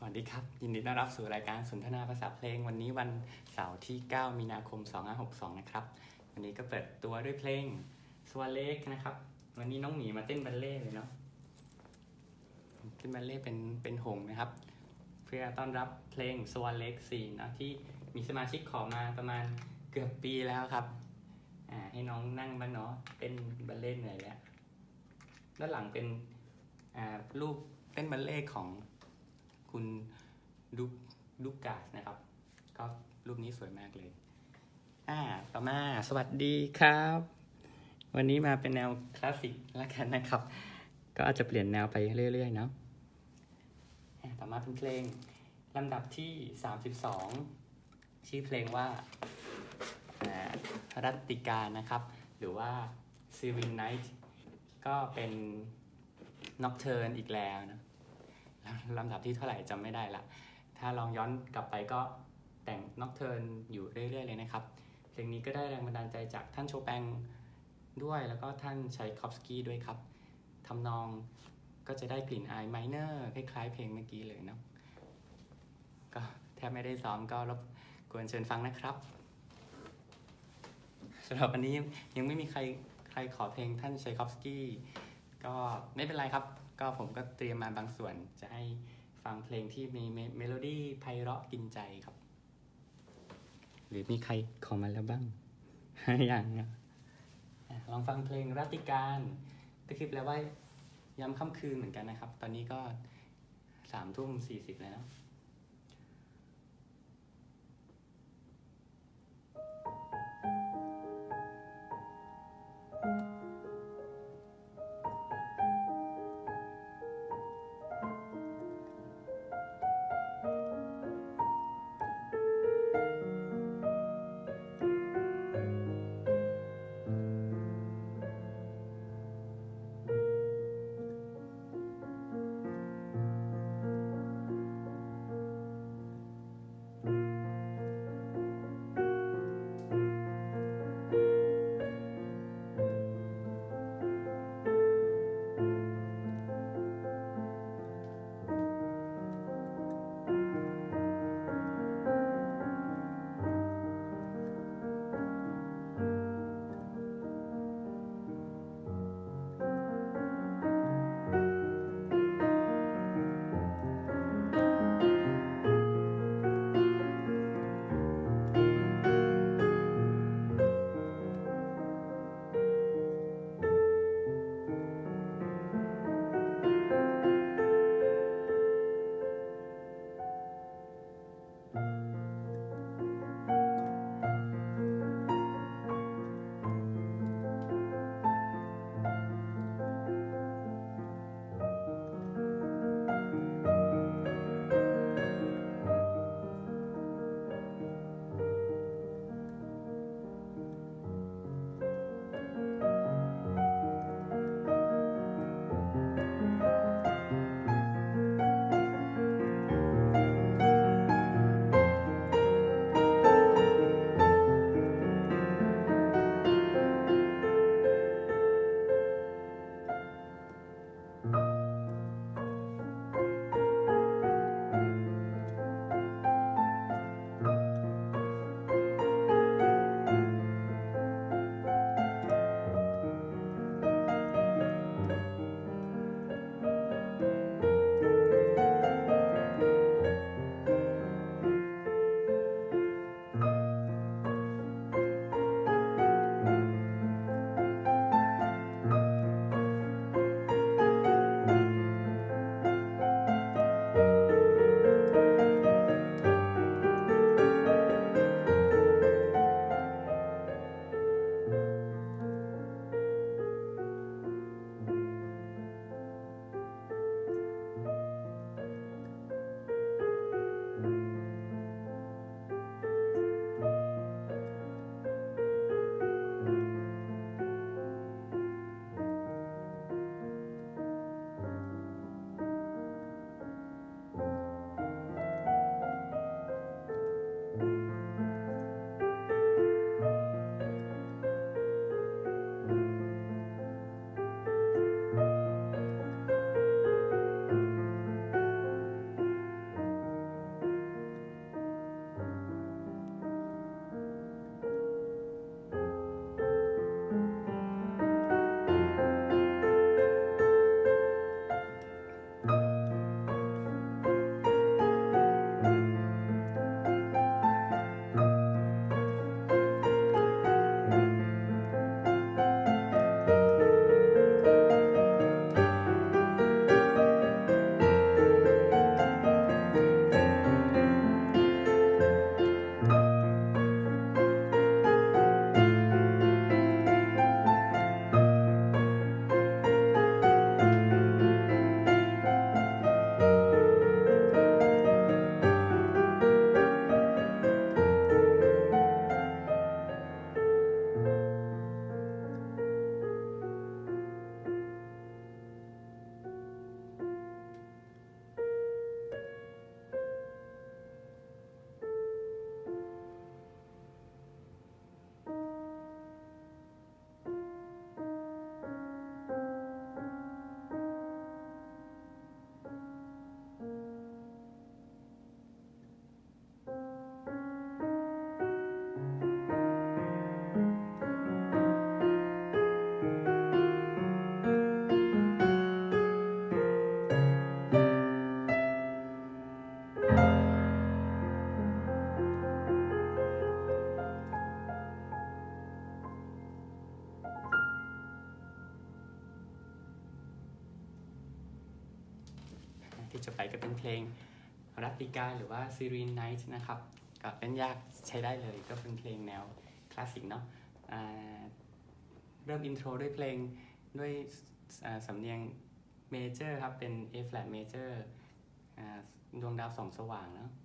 วัสดีครับยินดีต้อนรับสู่รายการสนทนาภาษาเพลงวันนี้วันเสาร์ที่ 9 มีนาคม 2562 นะครับวันนี้ก็เปิดตัวด้วยเพลงสวาเล็กนะครับวันนี้น้องหมีมาเต้นบัลเล่เลยเนาะเต้นบัลเล่เป็นหงนะครับเพื่อต้อนรับเพลงสวาเล็ก4นะที่มีสมาชิกขอมาประมาณเกือบปีแล้วครับให้น้องนั่งบ้างเนาะเต้นบัลเล่เหนื่อยแล้วด้านหลังเป็นรูปเต้นบัลเล่ของคุณดุกกาสนะครับก็รูปนี้สวยมากเลยต่อมาสวัสดีครับวันนี้มาเป็นแนวคลาสสิกแล้วกันนะครับก็อาจจะเปลี่ยนแนวไปเรื่อยๆเนาะต่อมาเป็นเพลงลำดับที่32ชื่อเพลงว่ารัตติกานะครับหรือว่า Serene Night ก็เป็น Nocturne อีกแล้วนะลำดับที่เท่าไหร่จำไม่ได้ละถ้าลองย้อนกลับไปก็แต่ง Nocturne อยู่เรื่อยๆเลยนะครับเพลงนี้ก็ได้แรงบันดาลใจจากท่านโชแปงด้วยแล้วก็ท่านชัยคอฟสกี้ด้วยครับทำนองก็จะได้กลิ่นอายไมเนอร์คล้ายๆเพลงเมื่อกี้เลยเนาะก็แทบไม่ได้ซ้อมก็รบกวนเชิญฟังนะครับสำหรับวันนี้ยังไม่มีใครขอเพลงท่านชัยคอฟสกี้ก็ไม่เป็นไรครับก็ผมก็เตรียมมาบางส่วนจะให้ฟังเพลงที่มีเมโลดี้ไพเราะกินใจครับหรือมีใครขอมาแล้วบ้าง อย่างลองฟังเพลงรัตติการก็คือแปลว่ายามค่ำคืนเหมือนกันนะครับตอนนี้ก็3:40แล้วจะไปก็เป็นเพลงรัตติกาหรือว่า Serene Night นะครับก็เล่นยากใช้ได้เลยก็เป็นเพลงแนวคลาสสิกเนาะเริ่มอินโทรด้วยเพลงด้วยสำเนียงเมเจอร์ครับเป็น A flat major ดวงดาวส่องสว่างเนาะ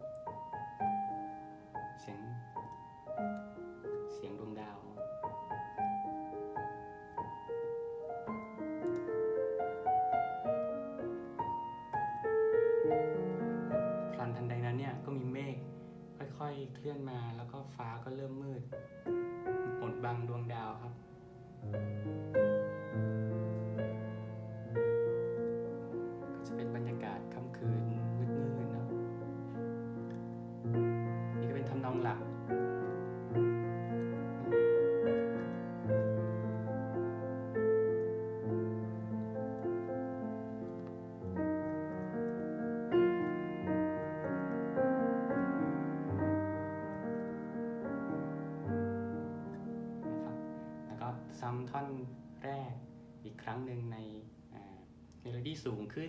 เสียงดวงดาวพลันทันใดนั้นเนี่ยก็มีเมฆค่อยๆเคลื่อนมาแล้วก็ฟ้าก็เริ่มมืดบดบังดวงดาวครับก็จะเป็นบรรยากาศค่ำคืนมืดๆเนาะนี่ก็เป็นทำนองหลักซ้ำท่อนแรกอีกครั้งหนึ่งในเมโลดี้สูงขึ้น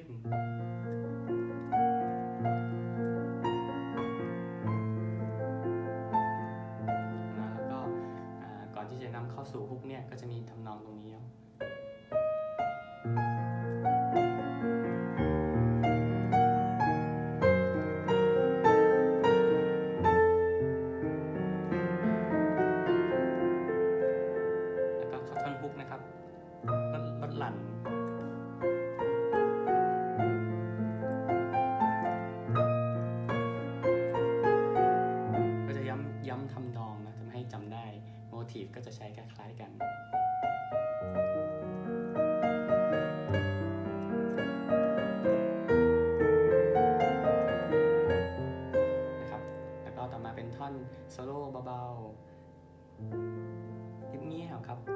นะแล้วก็ก่อนที่จะนำเข้าสู่ฮุกเนี่ยก็จะมีทำนองตรงนี้นะครับลดหลั่นก็จะย้ำทำนองนะทำให้จำได้โมทีฟก็จะใช้คล้ายๆกันนะครับแล้วก็ต่อมาเป็นท่อนโซโล่เบาๆเงียบๆครับ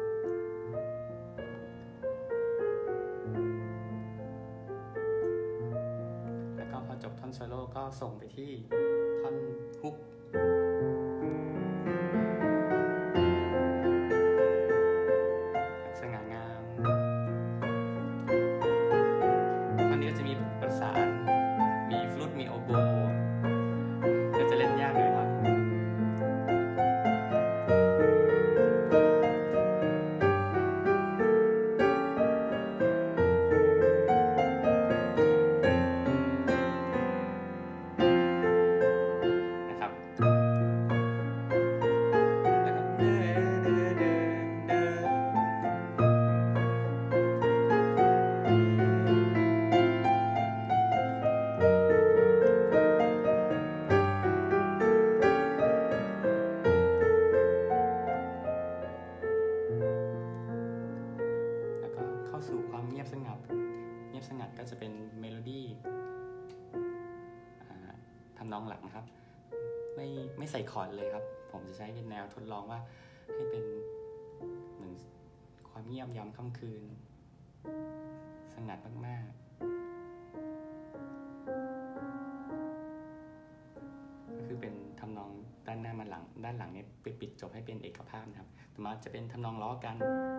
จบท่อนโซโล่ก็ส่งไปที่ท่อนฮุกสง่างามท่อนนี้ก็จะมีประสานมีฟลุตมีโอโบก็จะเล่นยากเลยครับสู่ความเงียบสงัดก็จะเป็นเมโลดี้ทำนองหลักนะครับไม่ใส่คอร์ดเลยครับผมจะใช้เป็นแนวทดลองว่าให้เป็นเหมือนความเงียบยามค่ำคืนสงัดมากๆก็คือเป็นทำนองด้านหน้ามาหลังด้านหลังเนี่ยปิดจบให้เป็นเอกภาพนะครับต่อมาจะเป็นทำนองล้อกัน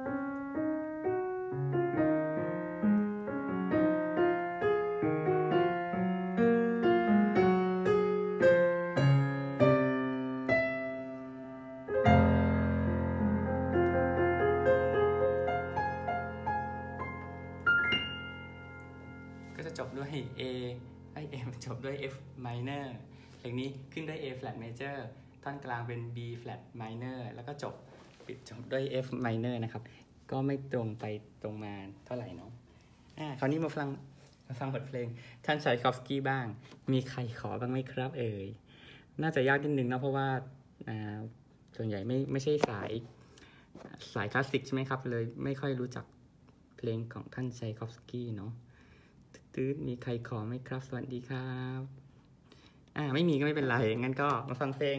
จบด้วย จบด้วย F minor เพลงนี้ขึ้นด้วย A flat major ท่อนกลางเป็น B flat minor แล้วก็ปิดจบด้วย F minor นะครับก็ไม่ตรงไปตรงมาเท่าไหร่เนาะคราวนี้มาฟังบทเพลงท่านไชคอฟสกี้บ้างมีใครขอบ้างไหมครับน่าจะยากนิดนึงนะเพราะว่าส่วนใหญ่ไม่ใช่สายคลาสสิกใช่ไหมครับเลยไม่ค่อยรู้จักเพลงของท่านไชคอฟสกี้เนาะมีใครขอไหมครับสวัสดีครับไม่มีก็ไม่เป็นไรงั้นก็มาฟังเพลง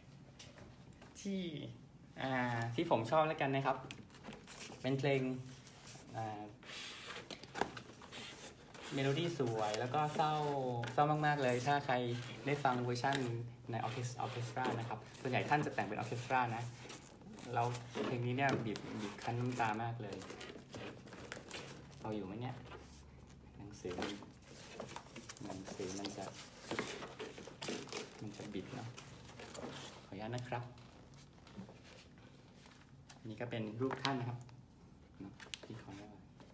ที่ผมชอบแล้วกันนะครับเป็นเพลงเมโลดี้สวยแล้วก็เศร้ามากๆเลยถ้าใครได้ฟังเวอร์ชันในออร์เคสตรานะครับส่วนใหญ่ท่านจะแต่งเป็นออร์เคสตรานะเราเพลงนี้เนี่ยบีบคั้นน้ำตามากเลยเราอยู่ไหมเนี่ยหนังสือหนังสือมันจะบิดเนาะขออนุญาตนะครับอันนี้ก็เป็นรูปท่านนะครับที่ขอได้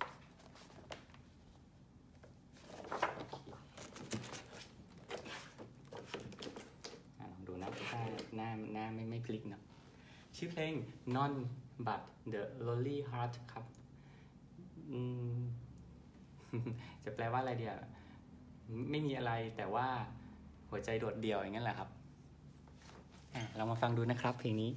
ลองดูนะถ้าหน้าไม่พลิกเนาะชื่อเพลง Non But The Lonely Heart ครับจะแปลว่าอะไรเดียวไม่มีอะไรแต่ว่าหัวใจโดดเดี่ยวอย่างนั้นแหละครับเรามาฟังดูนะครับเพลงนี้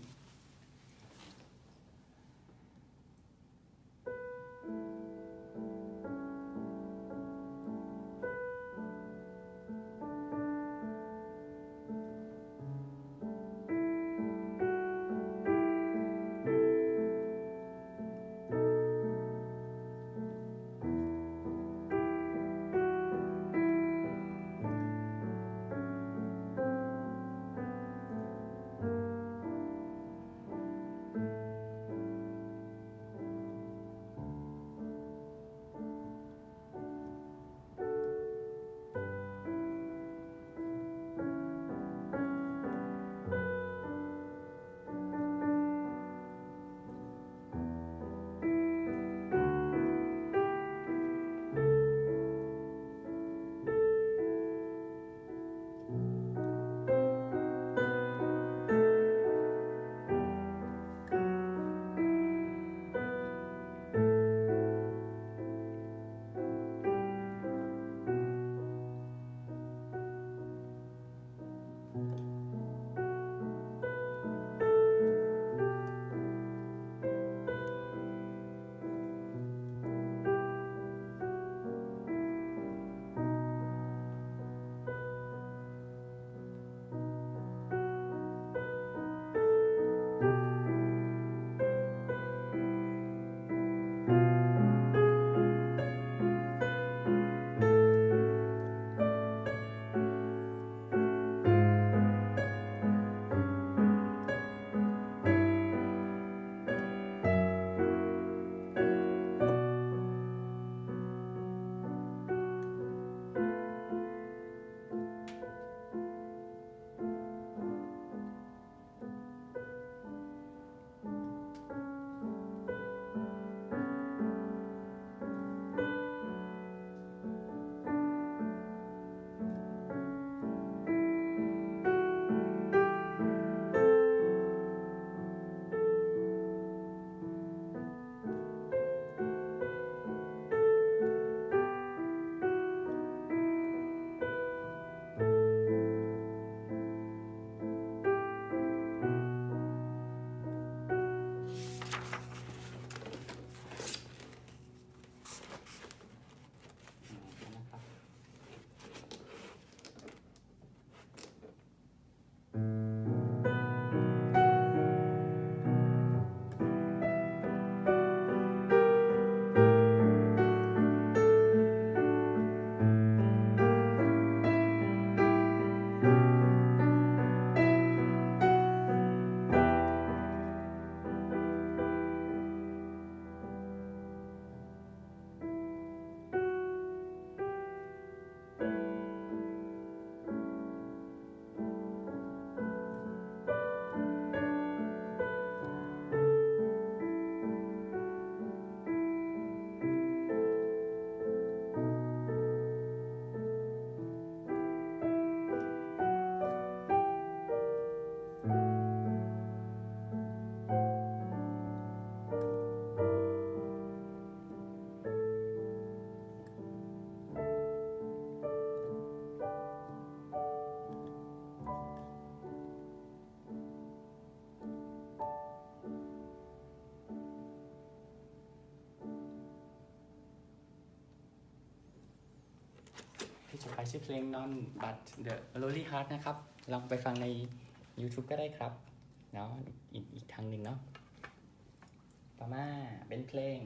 ที่จบไปชื่อเพลง Non But The Lonely Heart นะครับลองไปฟังใน YouTube ก็ได้ครับเนาะอีกทางหนึ่งเนาะต่อมาเป็นเพลง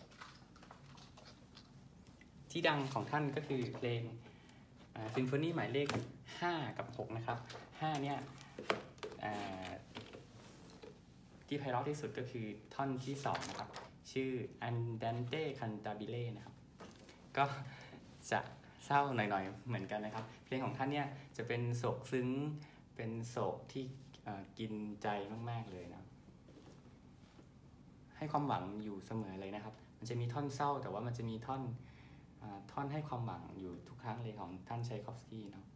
ที่ดังของท่านก็คือเพลงซิมโฟนีหมายเลข5กับ6นะครับ5เนี่ยที่ไพเราะที่สุดก็คือท่อนที่2นะครับชื่อ Andante Cantabile นะครับก็จะเศร้าหน่อยๆเหมือนกันนะครับเพลงของท่านเนี่ยจะเป็นโศกซึ้งเป็นโศกที่กินใจมากๆเลยนะให้ความหวังอยู่เสมอเลยนะครับมันจะมีท่อนเศร้าแต่ว่ามันจะมีท่อนให้ความหวังอยู่ทุกครั้งเลยของท่านไชคอฟสกี้เนาะ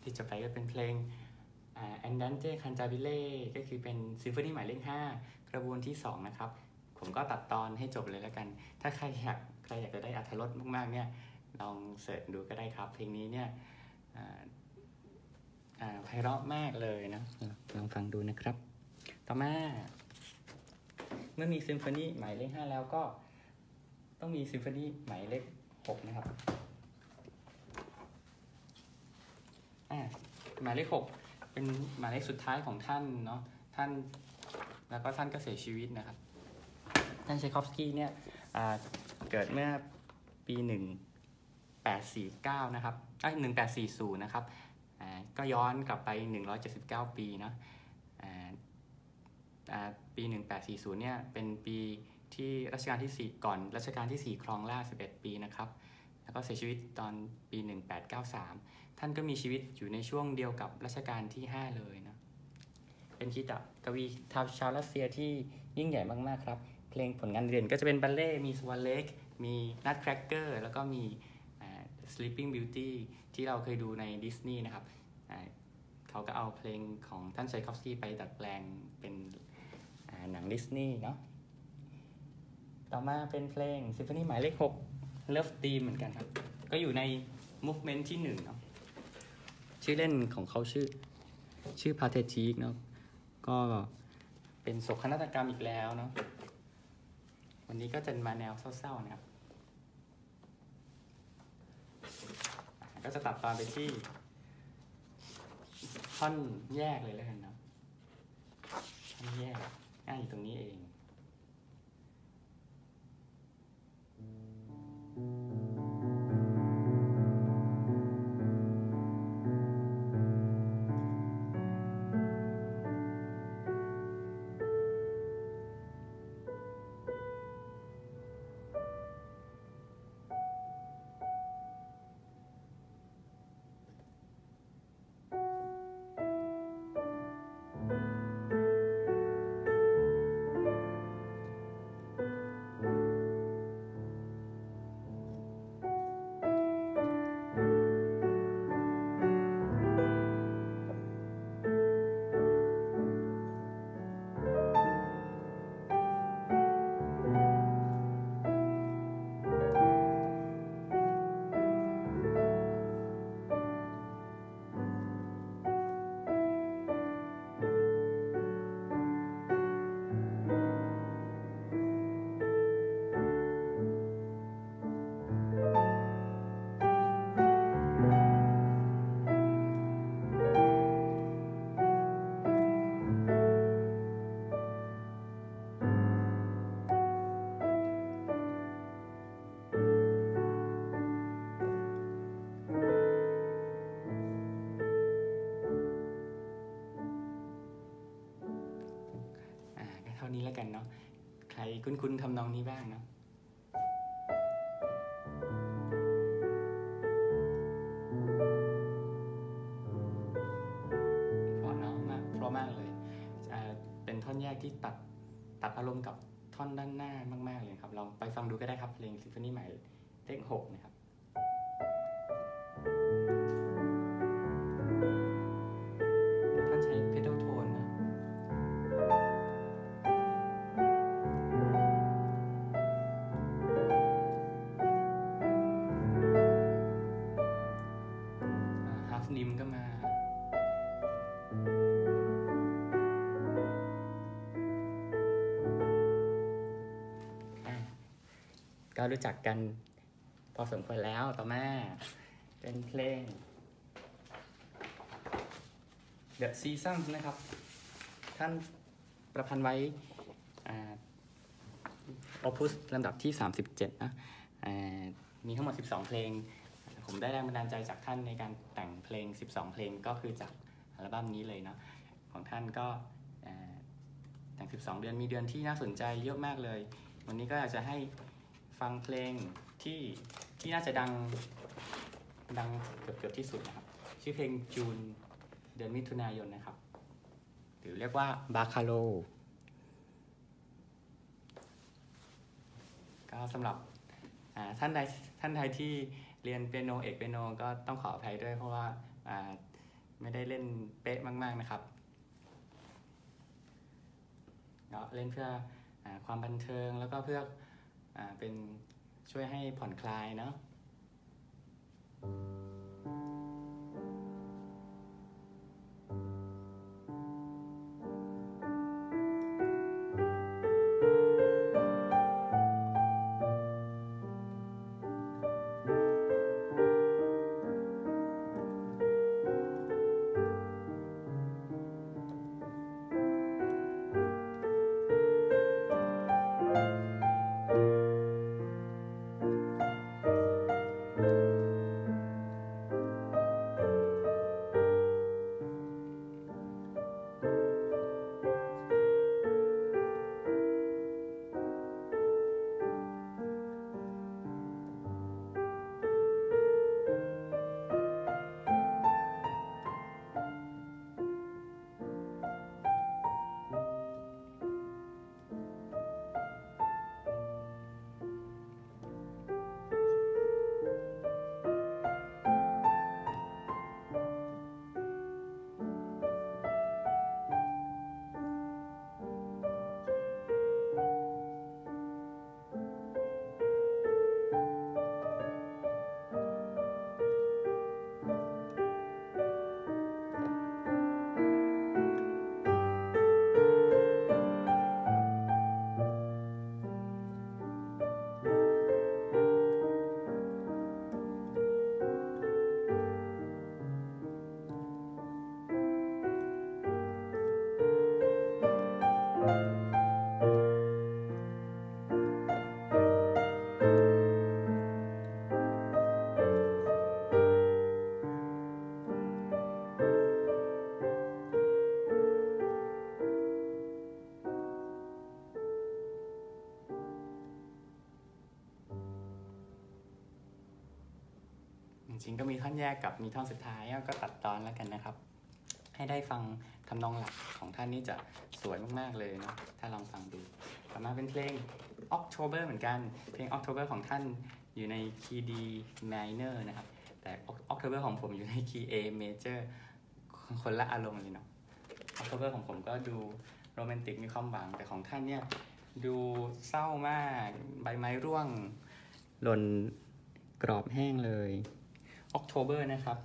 ที่จะไปก็เป็นเพลงAndante Cantabile ก็คือเป็นซิมโฟนีหมายเลข5กระบวนที่2นะครับผมก็ตัดตอนให้จบเลยแล้วกันถ้าใครอยากจะได้อรรถรสมากๆเนี่ยลองเสิร์ชดูก็ได้ครับเพลงนี้เนี่ยไพเราะมากเลยนะลองฟังดูนะครับต่อมาเมื่อมีซิมโฟนีหมายเลข5แล้วก็ต้องมีซิมโฟนีหมายเลข6นะครับหมายเลข6เป็นหมายเลขสุดท้ายของท่านเนาะท่านแล้วก็ท่านก็เสียชีวิตนะครับท่านชัยคอฟสกี้เนี่ยเกิดเมื่อปี1849นะครับ1840นะครับก็ย้อนกลับไป179ปีนะปี1840เนี่ยเป็นปีที่รัชกาลที่4ก่อนรัชกาลที่4ครองราชย์11ปีนะครับแล้วก็เสียชีวิตตอนปี1893ท่านก็มีชีวิตอยู่ในช่วงเดียวกับรัชกาลที่5เลยนะเป็นคีตกวีชาวรัสเซียที่ยิ่งใหญ่มากๆครับเพลงผลงานเด่นก็จะเป็นบัลเล่มีสวาเล็กมีนัทแครกเกอร์แล้วก็มีSleeping Beauty ที่เราเคยดูในดิสนีย์นะครับเขาก็เอาเพลงของท่านชัยคอฟสกี้ไปดัดแปลงเป็นหนังดิสนีย์เนาะต่อมาเป็นเพลงซิมโฟนีหมายเลข6 Love Theme เหมือนกันครับก็อยู่ใน Movement ที่1เนาะชื่อเล่นของเขาชื่อ Pathetic เนาะก็เป็นโศกนาฏกรรมอีกแล้วเนาะวันนี้ก็จะมาแนวเศร้าๆนะครับก็จะตัดตอนไปที่ท่อนแยกเลยแล้วกันเนาะท่อนแยกอยู่ตรงนี้เองเท่านี้แล้วกันเนาะใครคุ้นๆทำนองนี้บ้างเนาะเพราะเนาะเพราะมากเลยเป็นท่อนแยกที่ตัดอารมณ์กับท่อนด้านหน้ามากๆเลยครับลองไปฟังดูก็ได้ครับเพลงซิมโฟนีหมายเลข6นะครับท่านใช้เพดาลโทนนะฮาล์ฟนิมก็มาก็รู้จักกันพอสมควรแล้วต่อมาเป็นเพลง The Seasons นะครับท่านประพันธ์ไว้Opus ลำดับที่37นะมีทั้งหมด12เพลงผมได้แรงบันดาลใจจากท่านในการแต่งเพลง12เพลงก็คือจากอัลบั้มนี้เลยนะของท่านก็แต่ง12เดือนมีเดือนที่น่าสนใจเยอะมากเลยวันนี้ก็อยากจะให้ฟังเพลงที่น่าจะดังเกือบที่สุดนะครับชื่อเพลงจูนเดือนมิถุนายนนะครับหรือเรียกว่าบาคาโลก็สำหรับท่านใดที่เรียนเปียโนเอกเปียโนก็ต้องขออภัยด้วยเพราะว่าไม่ได้เล่นเป๊ะมากๆนะครับเล่นเพื่อความบันเทิงแล้วก็เพื่อเป็นช่วยให้ผ่อนคลายเนาะจริงก็มีท่อนแยกกับมีท่อนสุดท้ายก็ตัดตอนแล้วกันนะครับ ให้ได้ฟังทำนองหลักของท่านนี่จะสวยมากๆเลยเนาะถ้าลองฟังดูต่อมาเป็นเพลง October เหมือนกันเพลง October ของท่านอยู่ในคีย์ D minor นะครับแต่ October ของผมอยู่ในคีย์ A major คนละอารมณ์เลยเนาะ October ของผมก็ดูโรแมนติกมีความหวังแต่ของท่านเนี่ยดูเศร้ามากใบไม้ร่วงหล่นกรอบแห้งเลย October นะครับ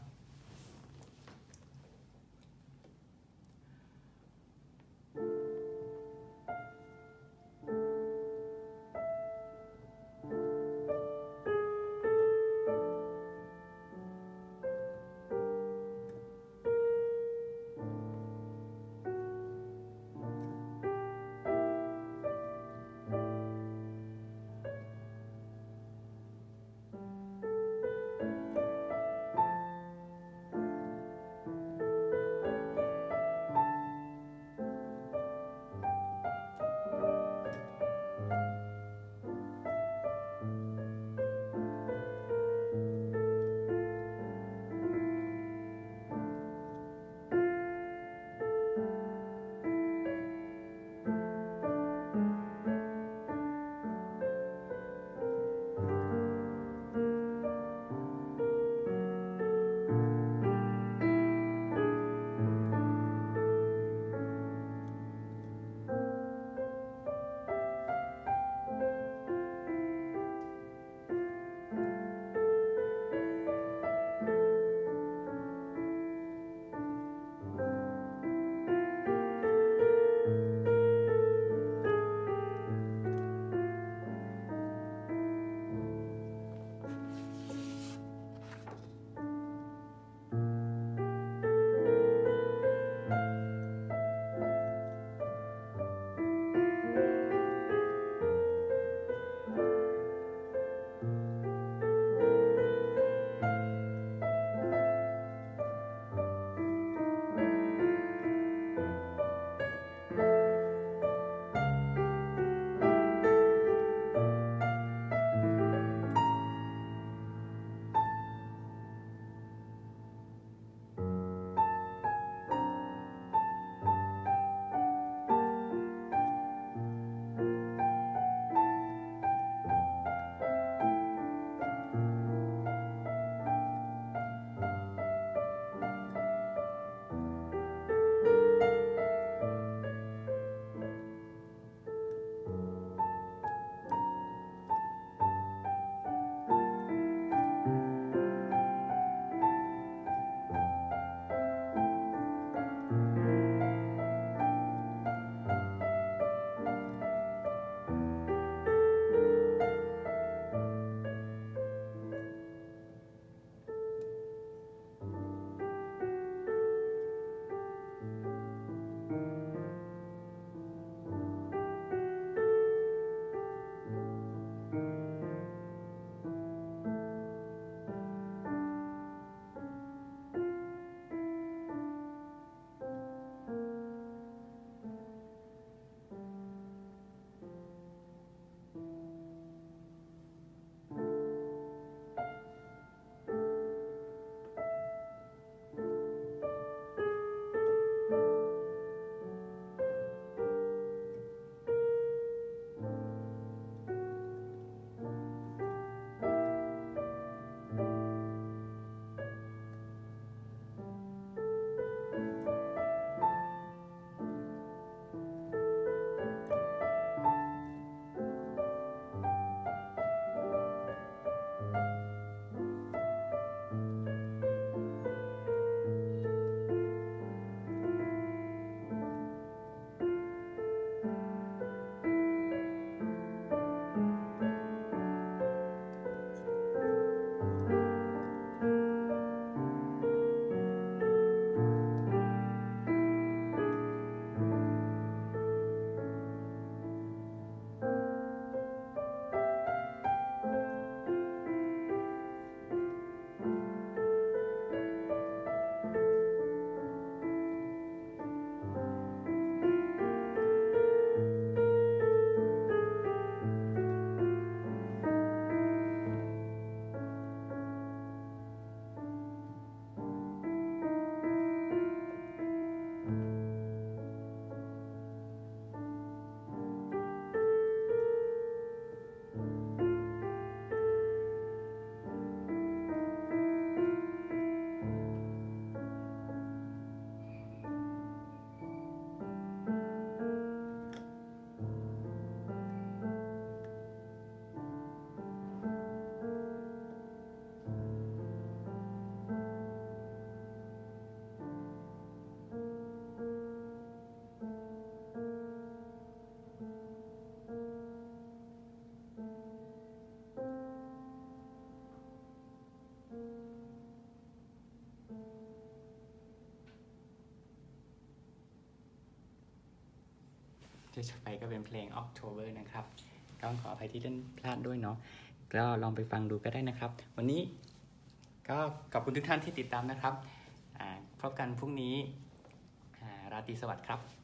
ต่อไปก็เป็นเพลง October นะครับต้องขออภัยที่เล่นพลาดด้วยเนาะก็ลองไปฟังดูก็ได้นะครับวันนี้ก็ขอบคุณทุกท่านที่ติดตามนะครับพบกันพรุ่งนี้ราตรีสวัสดิ์ครับ